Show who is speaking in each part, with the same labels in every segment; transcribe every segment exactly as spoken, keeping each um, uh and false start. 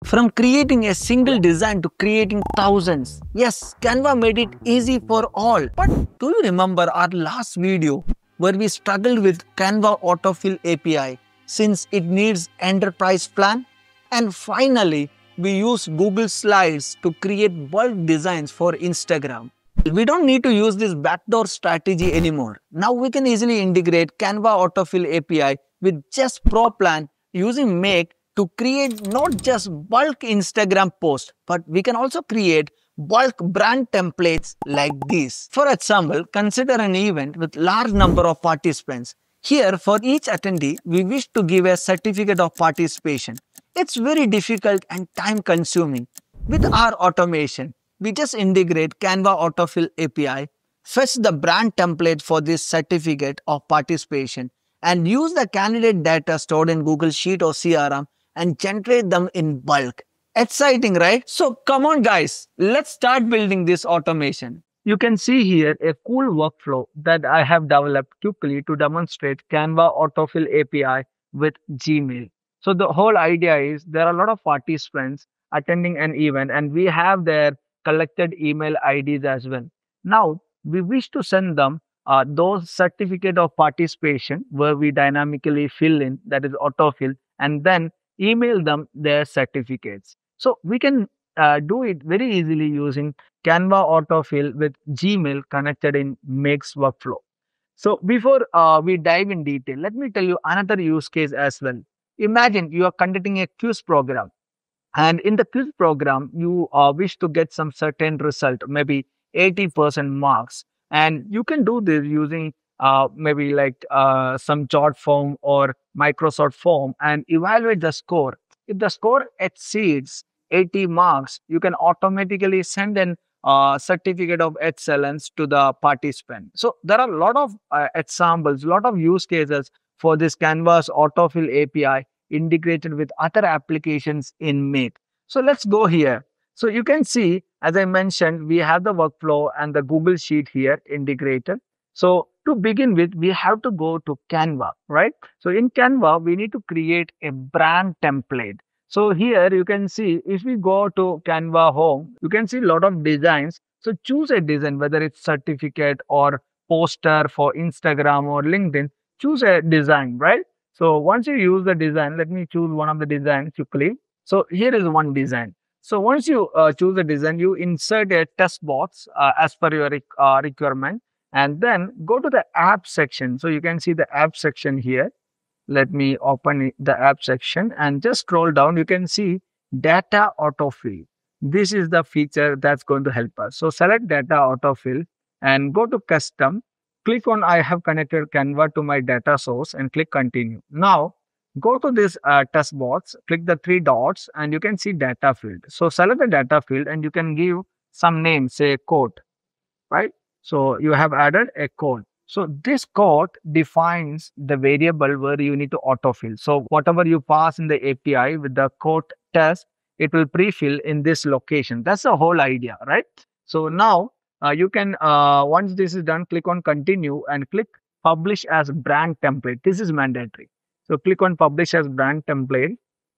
Speaker 1: From creating a single design to creating thousands. Yes, Canva made it easy for all. But do you remember our last video where we struggled with Canva Autofill A P I since it needs enterprise plan? And finally, we used Google Slides to create bulk designs for Instagram. We don't need to use this backdoor strategy anymore. Now we can easily integrate Canva Autofill A P I with just Pro Plan using Make to create not just bulk Instagram posts, but we can also create bulk brand templates like these. For example, consider an event with large number of participants. Here, for each attendee, we wish to give a certificate of participation. It's very difficult and time consuming. With our automation, we just integrate Canva Autofill A P I, fetch the brand template for this certificate of participation, and use the candidate data stored in Google Sheet or C R M and generate them in bulk. Exciting, right? So come on guys, let's start building this automation. You can see here a cool workflow that I have developed quickly to demonstrate Canva Autofill A P I with Gmail. So the whole idea is there are a lot of participants attending an event and we have their collected email I Ds as well. Now we wish to send them uh, those certificate of participation where we dynamically fill in, that is autofill, and then email them their certificates. So we can uh, do it very easily using Canva Autofill with Gmail connected in Make's workflow. So before uh, we dive in detail, let me tell you another use case as well. Imagine you are conducting a quiz program, and in the quiz program, you uh, wish to get some certain result, maybe eighty percent marks. And you can do this using uh, maybe like uh, some chart form or Microsoft form and evaluate the score. If the score exceeds eighty marks, you can automatically send an uh, certificate of excellence to the participant. So there are a lot of uh, examples, a lot of use cases for this Canva's Autofill A P I integrated with other applications in Make. So let's go here. So you can see, as I mentioned, we have the workflow and the Google Sheet here integrated. So to begin with, we have to go to Canva, right? So in Canva, we need to create a brand template. So here you can see, if we go to Canva home, you can see a lot of designs. So choose a design, whether it's certificate or poster for Instagram or LinkedIn, choose a design, right? So once you use the design, let me choose one of the designs quickly. So here is one design. So once you uh, choose the design, you insert a test box uh, as per your uh, requirement, and then go to the app section. So you can see the app section here. Let me open the app section and just scroll down. You can see data autofill. This is the feature that's going to help us. So select data autofill and go to custom. Click on I have connected Canva to my data source and click continue. Now go to this uh, test box, click the three dots and you can see data field. So select the data field and you can give some name, say quote, right? So you have added a code. So this code defines the variable where you need to autofill. So whatever you pass in the A P I with the code test, it will pre-fill in this location. That's the whole idea, right? So now uh, you can, uh, once this is done, click on continue and click publish as brand template. This is mandatory. So click on publish as brand template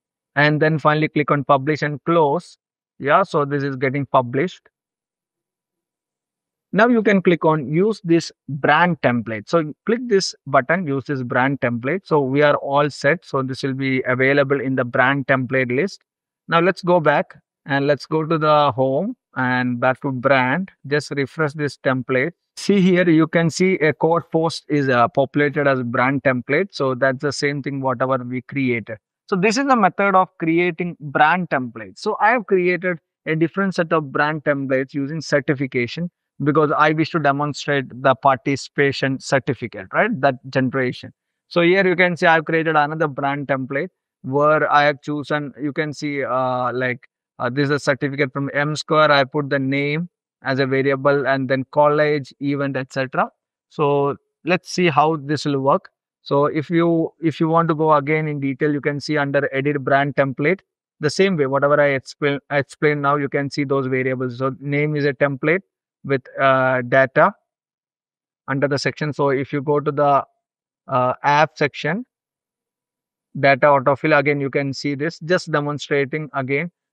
Speaker 1: and then finally click on publish and close. Yeah, so this is getting published. Now you can click on use this brand template. So click this button, use this brand template. So we are all set. So this will be available in the brand template list. Now let's go back and let's go to the home and back to brand. Just refresh this template. See here, you can see a code post is uh, populated as brand template. So that's the same thing, whatever we created. So this is the method of creating brand templates. So I have created a different set of brand templates using certification, because I wish to demonstrate the participation certificate, right? That generation. So here you can see I've created another brand template where I have chosen, you can see uh, like uh, this is a certificate from M Square. I put the name as a variable and then college, event, et cetera. So let's see how this will work. So if you if you want to go again in detail, you can see under edit brand template, the same way, whatever I explain, I explain now, you can see those variables. So name is a template with uh, data under the section. So if you go to the uh, app section, data autofill, again you can see this, just demonstrating again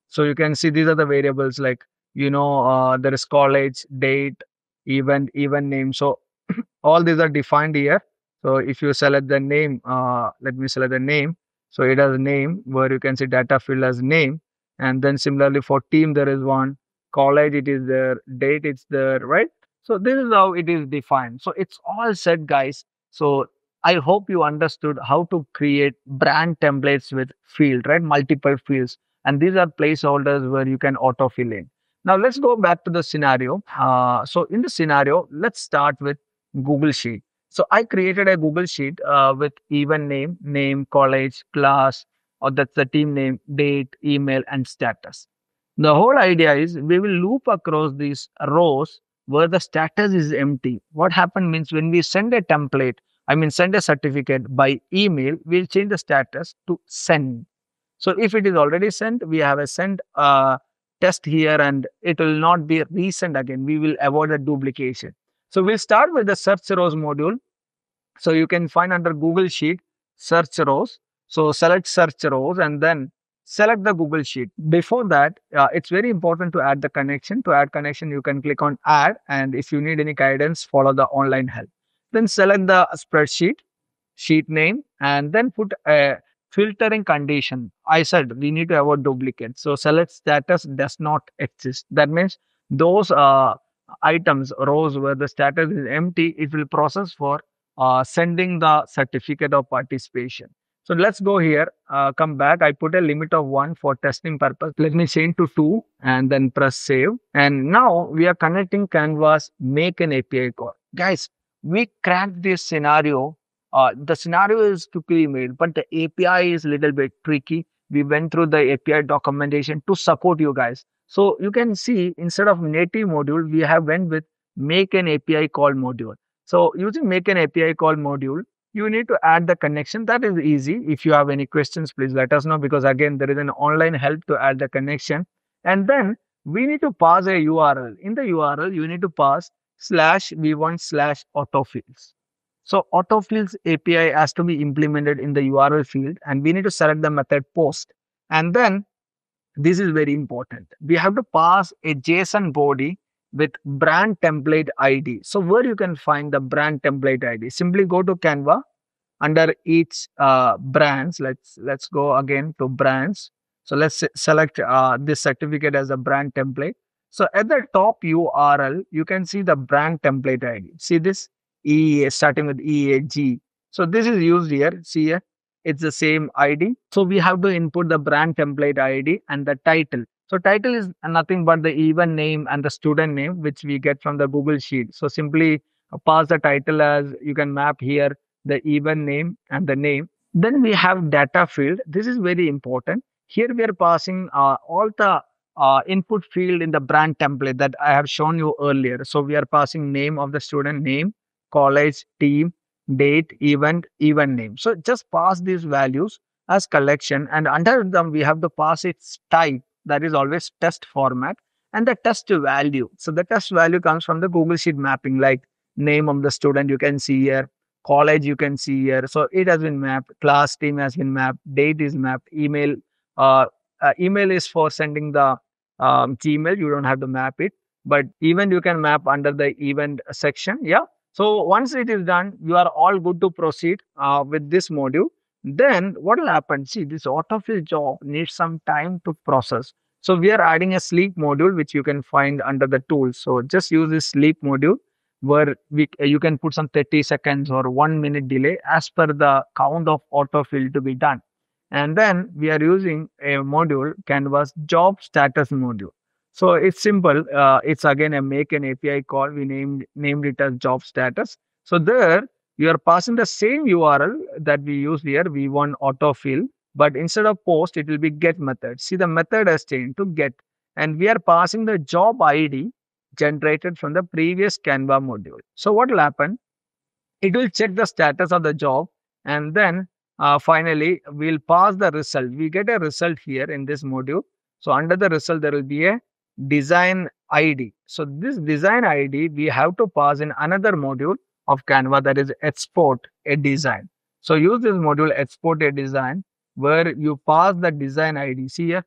Speaker 1: So you can see these are the variables like, you know, uh, there is college, date, event, event name. So all these are defined here. So if you select the name, uh, let me select the name. So it has name where you can see data field as name. And then similarly for team, there is one college, it is there, date, it's there, right? So this is how it is defined. So it's all set, guys. So I hope you understood how to create brand templates with field, right? Multiple fields. And these are placeholders where you can auto fill in. Now let's go back to the scenario. Uh, so in the scenario, let's start with Google Sheet. So I created a Google Sheet uh, with even name, name, college, class, or that's the team name, date, email, and status. The whole idea is we will loop across these rows where the status is empty. What happened means when we send a template, I mean send a certificate by email, we'll change the status to send. So if it is already sent, we have a send uh, test here and it will not be resent again. We will avoid the duplication. So we'll start with the search rows module. So you can find under Google Sheet, search rows. So select search rows and then select the Google Sheet. Before that, uh, it's very important to add the connection. To add connection, you can click on add. And if you need any guidance, follow the online help. Then select the spreadsheet, sheet name, and then put a filtering condition. I said we need to avoid duplicates. So select status does not exist. That means those uh, items, rows where the status is empty, it will process for uh, sending the certificate of participation. So let's go here, uh, come back. I put a limit of one for testing purpose. Let me change to two and then press save. And now we are connecting Canva's make an A P I call. Guys, we cracked this scenario. Uh, the scenario is quickly made, but the A P I is a little bit tricky. We went through the A P I documentation to support you guys. So you can see instead of native module, we have went with make an A P I call module. So using make an A P I call module, you need to add the connection. That is easy. If you have any questions, please let us know because again, there is an online help to add the connection. And then we need to pass a U R L. In the U R L, you need to pass slash v one slash autofills. So autofills A P I has to be implemented in the U R L field and we need to select the method post. And then this is very important. We have to pass a JSON body with brand template I D. So where you can find the brand template I D? Simply go to Canva under each uh, brands. Let's let's go again to brands. So let's select uh, this certificate as a brand template. So at the top U R L, you can see the brand template I D. See this E A starting with E A G. So this is used here. See here, it's the same I D. So we have to input the brand template I D and the title. So title is nothing but the event name and the student name, which we get from the Google Sheet. So simply pass the title as you can map here the event name and the name. Then we have data field. This is very important. Here we are passing uh, all the uh, input field in the brand template that I have shown you earlier. So we are passing name of the student, name, college, team, date, event, event name. So just pass these values as collection and under them we have to pass its type. That is always test format and the test value. So the test value comes from the Google Sheet mapping like name of the student you can see here, college you can see here. So it has been mapped, class team has been mapped, date is mapped, email. Uh, uh, email is for sending the um, Gmail. You don't have to map it, but event you can map under the event section. Yeah. So once it is done, you are all good to proceed uh, with this module. Then what will happen? See, this autofill job needs some time to process. So we are adding a sleep module, which you can find under the tools. So just use this sleep module where we, you can put some thirty seconds or one minute delay as per the count of autofill to be done. And then we are using a module, Canva's job status module. So it's simple. Uh, it's again a make an A P I call. We named, named it as job status. So there you are passing the same U R L that we use here, v one autofill, but instead of post, it will be get method. See, the method has changed to get, and we are passing the job I D generated from the previous Canva module. So what will happen? It will check the status of the job, and then uh, finally we'll pass the result. We get a result here in this module. So under the result, there will be a design I D. So this design I D, we have to pass in another module of Canva, that is export a design. So use this module export a design where you pass the design I D. See here,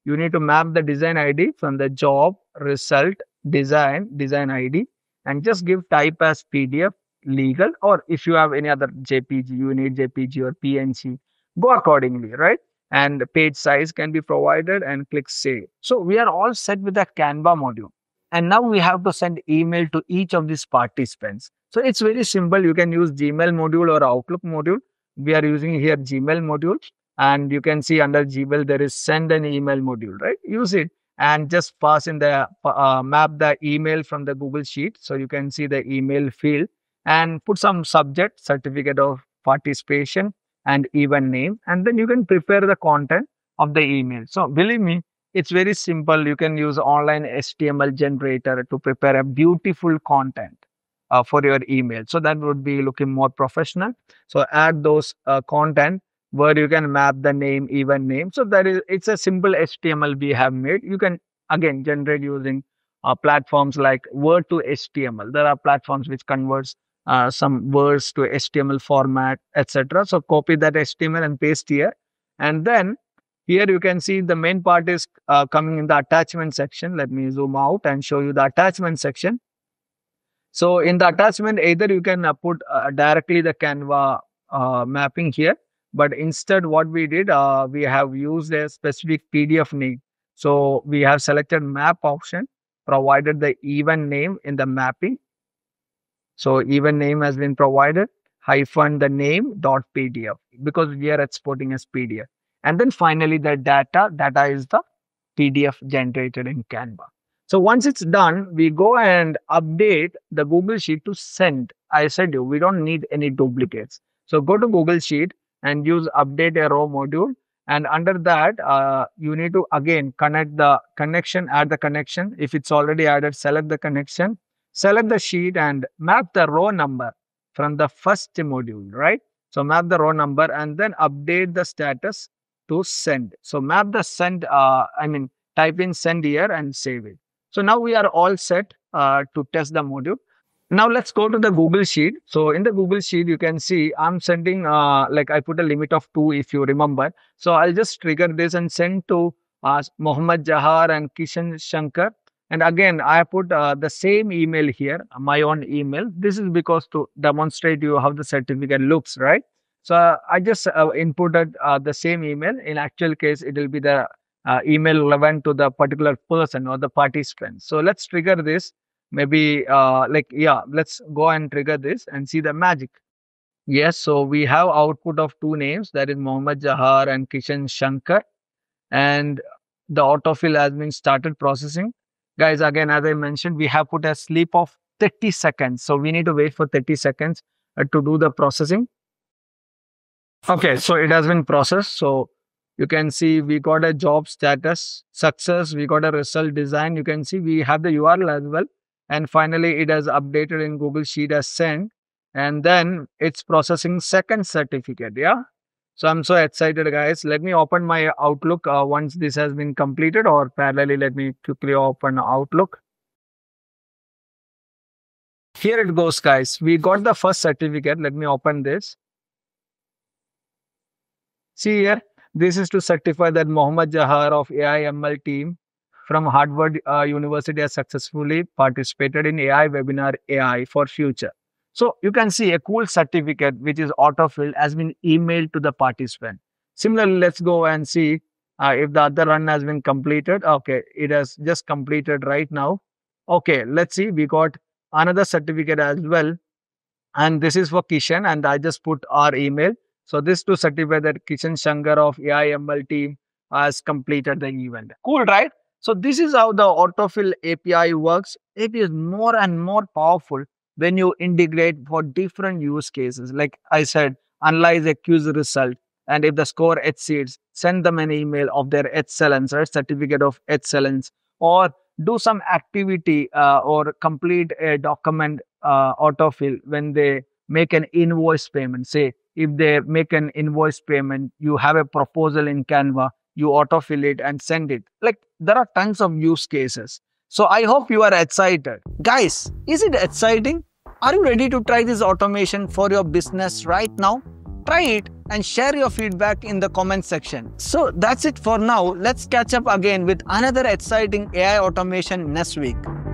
Speaker 1: you need to map the design I D from the job, result, design, design I D, and just give type as P D F, legal, or if you have any other J P G, you need J P G or P N G, go accordingly, right? And page size can be provided and click save. So we are all set with the Canva module. And now we have to send email to each of these participants. So it's very simple. You can use Gmail module or Outlook module. We are using here Gmail module. And you can see under Gmail, there is send an email module, right? Use it and just pass in the, uh, map the email from the Google Sheet. So you can see the email field and put some subject, certificate of participation and event name. And then you can prepare the content of the email. So believe me, it's very simple. You can use online H T M L generator to prepare a beautiful content uh, for your email. So that would be looking more professional. So add those uh, content where you can map the name, event name. So that is, it's a simple H T M L we have made. You can again generate using uh, platforms like Word to H T M L. There are platforms which converts uh, some words to H T M L format, et cetera. So copy that H T M L and paste here. And then here you can see the main part is uh, coming in the attachment section. Let me zoom out and show you the attachment section. So in the attachment, either you can uh, put uh, directly the Canva uh, mapping here. But instead, what we did, uh, we have used a specific P D F name. So we have selected map option, provided the event name in the mapping. So event name has been provided, hyphen the name dot P D F, because we are exporting as P D F. And then finally the data, data is the P D F generated in Canva. So once it's done, we go and update the Google Sheet to send. I said you, we don't need any duplicates. So go to Google Sheet and use update a row module. And under that, uh, you need to again connect the connection, add the connection. If it's already added, select the connection, select the sheet and map the row number from the first module, right? So map the row number and then update the status to send. So map the send, uh, I mean, type in send here and save it. So now we are all set uh, to test the module. Now let's go to the Google Sheet. So in the Google Sheet, you can see I'm sending, uh, like I put a limit of two if you remember. So I'll just trigger this and send to uh, Mohammed Jahar and Kishan Shankar. And again, I put uh, the same email here, my own email. This is because to demonstrate you how the certificate looks, right? So uh, I just uh, inputted uh, the same email. In actual case, it will be the uh, email relevant to the particular person or the participant. So let's trigger this. Maybe uh, like, yeah, let's go and trigger this and see the magic. Yes, so we have output of two names, that is Mohammed Jahar and Kishan Shankar. And the autofill has been started processing. Guys, again, as I mentioned, we have put a sleep of thirty seconds. So we need to wait for thirty seconds uh, to do the processing. Okay, so it has been processed. So you can see we got a job status, success, we got a result design. You can see we have the U R L as well. And finally, it has updated in Google Sheet as sent. And then it's processing second certificate. Yeah. So I'm so excited, guys. Let me open my Outlook uh, once this has been completed, or parallelly, let me quickly open Outlook. Here it goes, guys. We got the first certificate. Let me open this. See here, this is to certify that Mohammed Jahar of A I M L team from Harvard uh, University has successfully participated in A I webinar A I for future. So you can see a cool certificate which is autofilled has been emailed to the participant. Similarly, let's go and see uh, if the other run has been completed. Okay, it has just completed right now. Okay, let's see. We got another certificate as well. And this is for Kishan, and I just put our email. So this to certify that Kishan Shankar of A I M L team has completed the event. Cool, right? So this is how the Autofill A P I works. It is more and more powerful when you integrate for different use cases. Like I said, analyze a quiz result, and if the score exceeds, send them an email of their excellence, right? Certificate of excellence, or do some activity uh, or complete a document uh, autofill when they make an invoice payment. Say, if they make an invoice payment, you have a proposal in Canva, you autofill it and send it. Like there are tons of use cases. So I hope you are excited. Guys, is it exciting? Are you ready to try this automation for your business right now? Try it and share your feedback in the comment section. So that's it for now. Let's catch up again with another exciting A I automation next week.